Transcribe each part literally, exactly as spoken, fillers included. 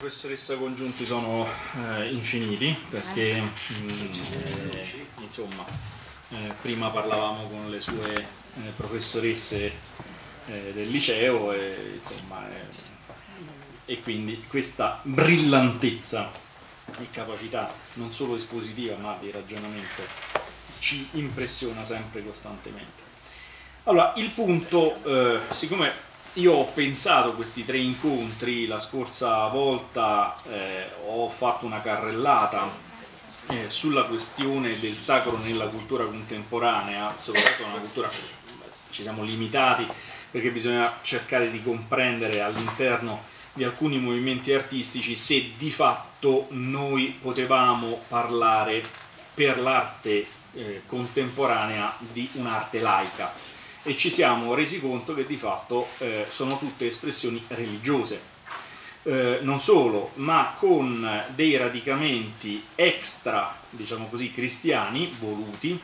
Professoressa Congiunti sono eh, infiniti perché mh, eh, insomma eh, prima parlavamo con le sue eh, professoresse eh, del liceo e, insomma, eh, e quindi questa brillantezza e capacità non solo espositiva ma di ragionamento ci impressiona sempre costantemente. Allora, il punto, eh, siccome io ho pensato questi tre incontri, la scorsa volta eh, ho fatto una carrellata eh, sulla questione del sacro nella cultura contemporanea, soprattutto nella cultura, ci siamo limitati perché bisogna cercare di comprendere all'interno di alcuni movimenti artistici se di fatto noi potevamo parlare per l'arte eh, contemporanea di un'arte laica. E ci siamo resi conto che di fatto eh, sono tutte espressioni religiose. Eh, non solo, ma con dei radicamenti extra, diciamo così, cristiani, voluti,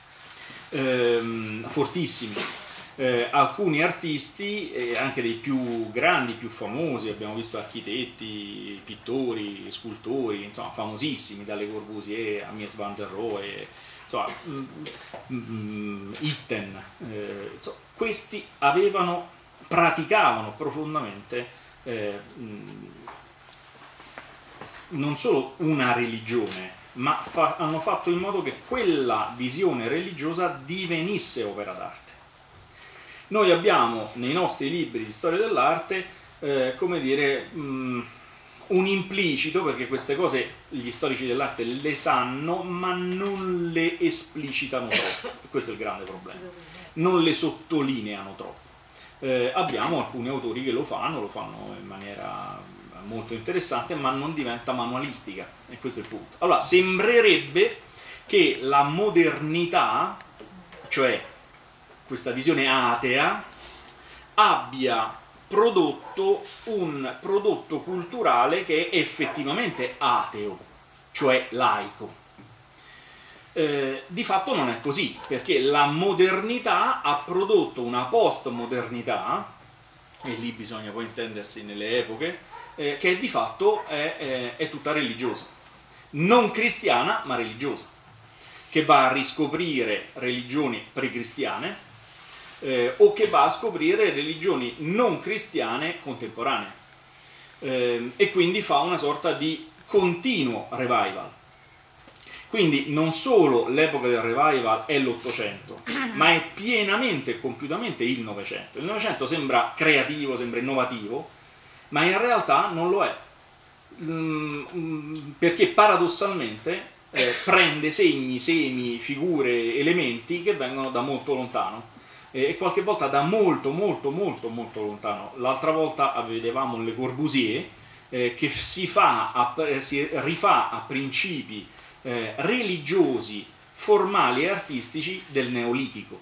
ehm, fortissimi. Eh, alcuni artisti, eh, anche dei più grandi, più famosi, abbiamo visto architetti, pittori, scultori, insomma, famosissimi, dalle Corbusier a Mies van der Rohe, insomma, mm, mm, Itten, eh, insomma, questi avevano, praticavano profondamente eh, mm, non solo una religione, ma fa, hanno fatto in modo che quella visione religiosa divenisse opera d'arte. Noi abbiamo nei nostri libri di storia dell'arte, eh, come dire, mh, un implicito, perché queste cose gli storici dell'arte le sanno, ma non le esplicitano troppo. Questo è il grande problema. Non le sottolineano troppo. Eh, abbiamo alcuni autori che lo fanno, lo fanno in maniera molto interessante, ma non diventa manualistica. E questo è il punto. Allora, sembrerebbe che la modernità, cioè questa visione atea, abbia prodotto un prodotto culturale che è effettivamente ateo, cioè laico. Eh, di fatto non è così, perché la modernità ha prodotto una postmodernità, e lì bisogna poi intendersi nelle epoche, eh, che di fatto è, è, è tutta religiosa, non cristiana ma religiosa, che va a riscoprire religioni precristiane, Eh, o che va a scoprire religioni non cristiane contemporanee eh, e quindi fa una sorta di continuo revival. Quindi non solo l'epoca del revival è l'Ottocento, ma è pienamente e compiutamente il Novecento. Il Novecento sembra creativo, sembra innovativo, ma in realtà non lo è, mm, perché paradossalmente eh, prende segni, semi, figure, elementi che vengono da molto lontano e qualche volta da molto molto molto molto lontano. L'altra volta vedevamo Le Corbusier eh, che si, fa a, si rifà a principi eh, religiosi, formali e artistici del Neolitico,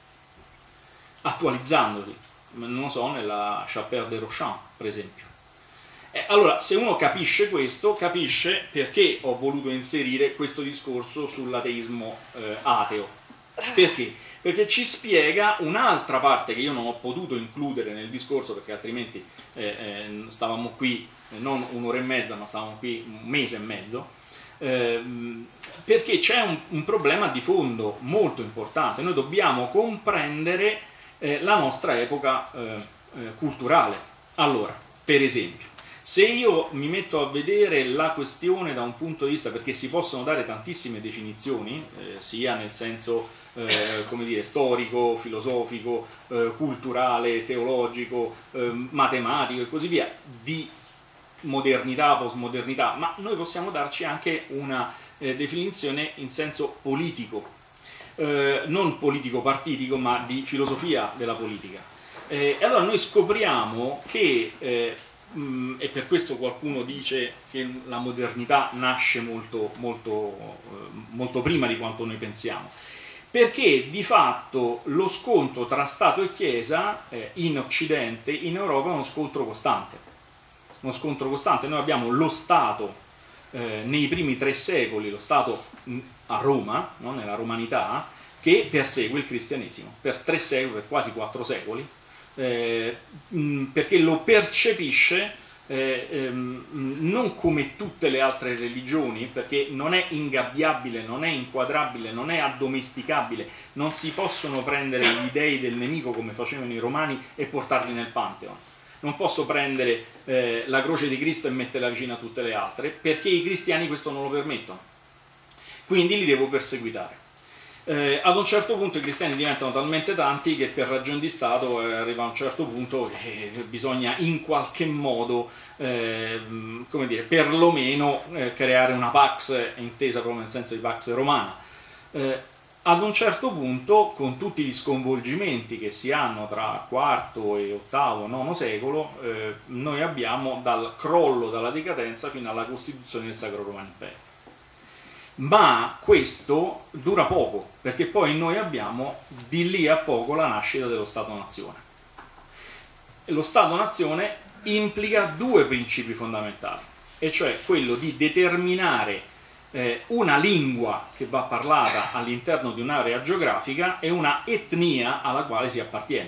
attualizzandoli, non lo so, nella Chapelle de Rochant per esempio. Eh, allora, se uno capisce questo, capisce perché ho voluto inserire questo discorso sull'ateismo eh, ateo. Perché? Perché ci spiega un'altra parte che io non ho potuto includere nel discorso, perché altrimenti eh, eh, stavamo qui eh, non un'ora e mezza, ma stavamo qui un mese e mezzo, eh, perché c'è un, un problema di fondo molto importante. Noi dobbiamo comprendere eh, la nostra epoca eh, eh, culturale. Allora, per esempio, se io mi metto a vedere la questione da un punto di vista, perché si possono dare tantissime definizioni, eh, sia nel senso Eh, come dire, storico, filosofico, eh, culturale, teologico, eh, matematico e così via, di modernità, postmodernità, ma noi possiamo darci anche una eh, definizione in senso politico, eh, non politico-partitico, ma di filosofia della politica. Eh, e allora noi scopriamo che, eh, mh, e per questo qualcuno dice che la modernità nasce molto, molto, eh, molto prima di quanto noi pensiamo, perché di fatto lo scontro tra Stato e Chiesa eh, in Occidente, in Europa, è uno scontro costante. Uno scontro costante. Noi abbiamo lo Stato eh, nei primi tre secoli, lo Stato a Roma, no? Nella romanità, che persegue il cristianesimo per tre secoli, per quasi quattro secoli, eh, mh, perché lo percepisce eh, ehm, non come tutte le altre religioni, perché non è ingabbiabile, non è inquadrabile, non è addomesticabile, non si possono prendere gli dei del nemico come facevano i romani e portarli nel Pantheon. Non posso prendere eh, la croce di Cristo e metterla vicino a tutte le altre, perché i cristiani questo non lo permettono. Quindi li devo perseguitare. Eh, ad un certo punto i cristiani diventano talmente tanti che per ragioni di Stato eh, arriva a un certo punto che bisogna in qualche modo, eh, come dire, perlomeno eh, creare una pax, intesa proprio nel senso di pax romana. Eh, ad un certo punto, con tutti gli sconvolgimenti che si hanno tra quarto e ottavo, nono secolo, eh, noi abbiamo dal crollo, dalla decadenza fino alla costituzione del Sacro Romano Impero. Ma questo dura poco, perché poi noi abbiamo di lì a poco la nascita dello Stato-Nazione. Lo Stato-Nazione implica due principi fondamentali, e cioè quello di determinare eh, una lingua che va parlata all'interno di un'area geografica e una etnia alla quale si appartiene.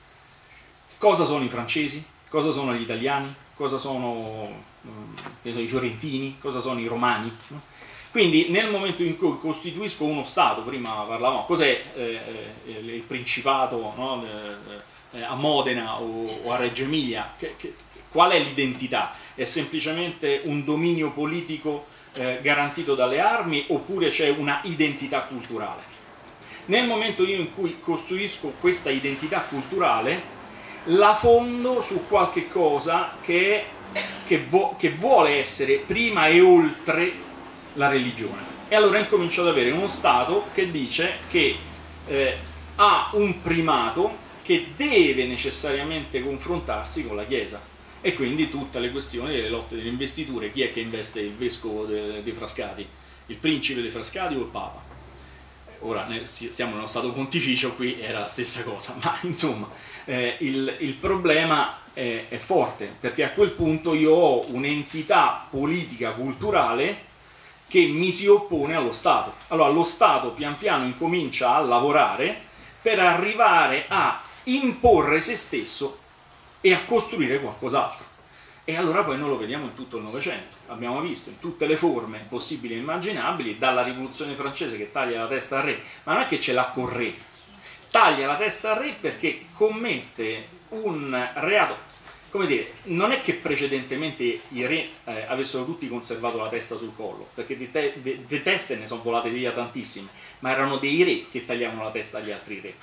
Cosa sono i francesi? Cosa sono gli italiani? Cosa sono eh, i fiorentini? Cosa sono i romani? Quindi nel momento in cui costituisco uno Stato, prima parlavamo, cos'è eh, eh, il Principato, no? eh, a Modena o, o a Reggio Emilia, che, che, qual è l'identità? È semplicemente un dominio politico eh, garantito dalle armi, oppure c'è una identità culturale? Nel momento in cui costruisco questa identità culturale, la fondo su qualche cosa che, che, vo, che vuole essere prima e oltre la religione. E allora incomincio ad avere uno Stato che dice che eh, ha un primato che deve necessariamente confrontarsi con la Chiesa, e quindi tutte le questioni delle lotte delle investiture. Chi è che investe il vescovo dei de Frascati? Il principe dei Frascati o il Papa? Ora siamo in uno Stato pontificio, qui era la stessa cosa, ma insomma eh, il, il problema è, è forte, perché a quel punto io ho un'entità politica, culturale, che mi si oppone allo Stato. Allora lo Stato pian piano incomincia a lavorare per arrivare a imporre se stesso e a costruire qualcos'altro. E allora poi noi lo vediamo in tutto il Novecento. Abbiamo visto in tutte le forme possibili e immaginabili, dalla rivoluzione francese che taglia la testa al re, ma non è che ce l'ha col re, taglia la testa al re perché commette un reato. Come dire, non è che precedentemente i re eh, avessero tutti conservato la testa sul collo, perché di, te, di, di teste ne sono volate via tantissime, ma erano dei re che tagliavano la testa agli altri re.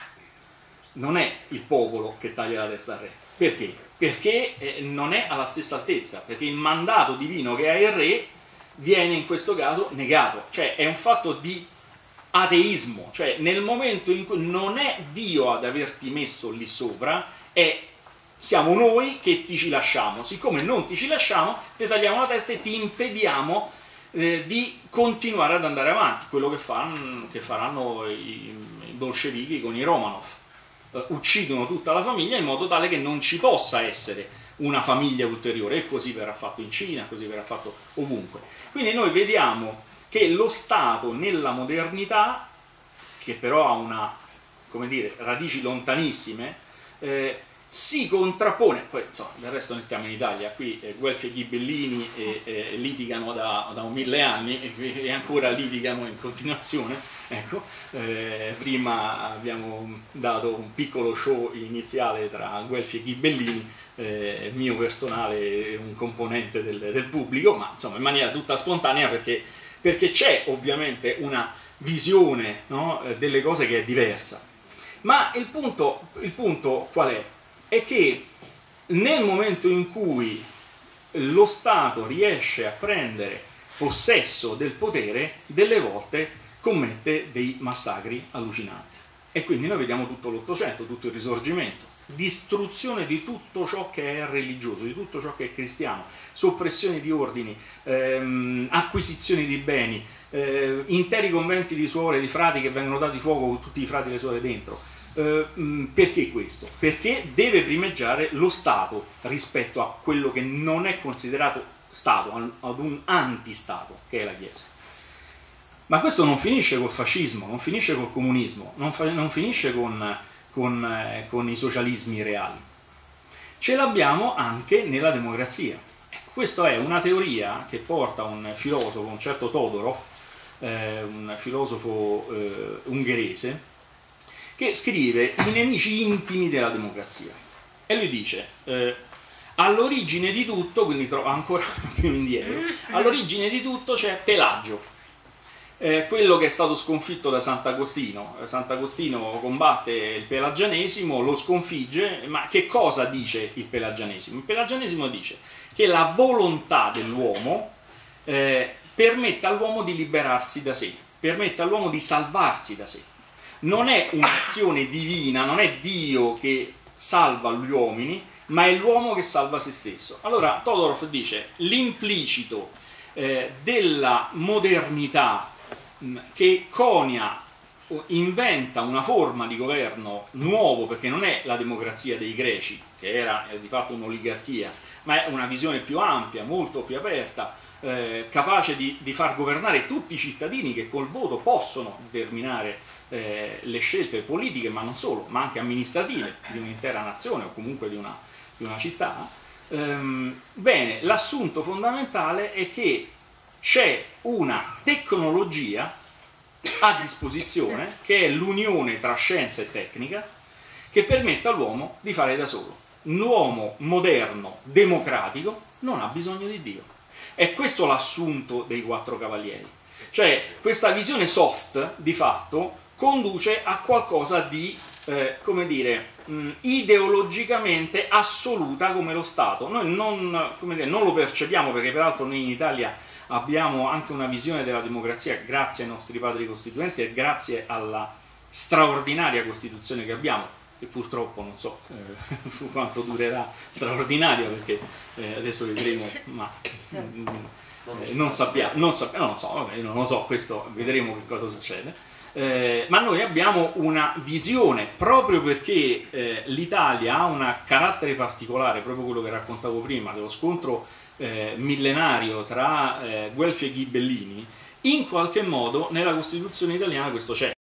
Non è il popolo che taglia la testa al re. Perché? Perché eh, non è alla stessa altezza, perché il mandato divino che ha il re viene in questo caso negato, cioè è un fatto di ateismo, cioè nel momento in cui non è Dio ad averti messo lì sopra, è siamo noi che ti ci lasciamo. Siccome non ti ci lasciamo, ti tagliamo la testa e ti impediamo eh, di continuare ad andare avanti, quello che, fanno, che faranno i, i bolscevichi con i Romanov. Uh, uccidono tutta la famiglia in modo tale che non ci possa essere una famiglia ulteriore, e così verrà fatto in Cina, così verrà fatto ovunque. Quindi noi vediamo che lo Stato nella modernità, che però ha una, come dire, radici lontanissime, eh, si contrappone, poi insomma del resto noi stiamo in Italia, qui eh, Guelfi e Ghibellini eh, eh, litigano da, da un mille anni e, e ancora litigano in continuazione, ecco. Eh, prima abbiamo dato un piccolo show iniziale tra Guelfi e Ghibellini, eh, mio personale e un componente del, del pubblico, ma insomma in maniera tutta spontanea, perché, perché c'è ovviamente una visione, no, delle cose che è diversa. Ma il punto, il punto qual è? È che nel momento in cui lo Stato riesce a prendere possesso del potere, delle volte commette dei massacri allucinanti. E quindi noi vediamo tutto l'Ottocento, tutto il Risorgimento, distruzione di tutto ciò che è religioso, di tutto ciò che è cristiano, soppressione di ordini, ehm, acquisizioni di beni, eh, interi conventi di suore e di frati che vengono dati fuoco con tutti i frati e le suore dentro. Uh, perché questo? Perché deve primeggiare lo Stato rispetto a quello che non è considerato Stato, ad un antistato che è la Chiesa. Ma questo non finisce col fascismo, non finisce col comunismo, non, fa, non finisce con, con, eh, con i socialismi reali. Ce l'abbiamo anche nella democrazia. Questa è una teoria che porta un filosofo, un certo Todorov, eh, un filosofo eh, ungherese, che scrive I nemici intimi della democrazia. E lui dice, eh, all'origine di tutto, quindi trova ancora più indietro, all'origine di tutto c'è Pelagio. Eh, quello che è stato sconfitto da Sant'Agostino. Sant'Agostino combatte il pelagianesimo, lo sconfigge, ma che cosa dice il pelagianesimo? Il pelagianesimo dice che la volontà dell'uomo eh, permette all'uomo di liberarsi da sé, permette all'uomo di salvarsi da sé. Non è un'azione divina, non è Dio che salva gli uomini, ma è l'uomo che salva se stesso. Allora Todorov dice l'implicito eh, della modernità che conia, inventa una forma di governo nuovo, perché non è la democrazia dei greci, che era eh, di fatto un'oligarchia, ma è una visione più ampia, molto più aperta, eh, capace di, di far governare tutti i cittadini che col voto possono determinare eh, le scelte politiche, ma non solo, ma anche amministrative di un'intera nazione o comunque di una, di una città. Ehm, bene, l'assunto fondamentale è che c'è una tecnologia a disposizione, che è l'unione tra scienza e tecnica, che permette all'uomo di fare da solo. L'uomo moderno, democratico, non ha bisogno di Dio. È questo l'assunto dei quattro cavalieri. Cioè, questa visione soft, di fatto, conduce a qualcosa di, eh, come dire, mh, ideologicamente assoluta come lo Stato. Noi non, come dire, non lo percepiamo, perché peraltro noi in Italia abbiamo anche una visione della democrazia grazie ai nostri padri costituenti e grazie alla straordinaria Costituzione che abbiamo, che purtroppo non so eh, quanto durerà straordinaria, perché eh, adesso vedremo, ma eh, non sappiamo, non, sappiamo, non lo so, vabbè, non lo so, questo vedremo che cosa succede. Eh, ma noi abbiamo una visione, proprio perché eh, l'Italia ha un carattere particolare, proprio quello che raccontavo prima, dello scontro eh, millenario tra eh, Guelfi e Ghibellini, in qualche modo nella Costituzione italiana questo c'è.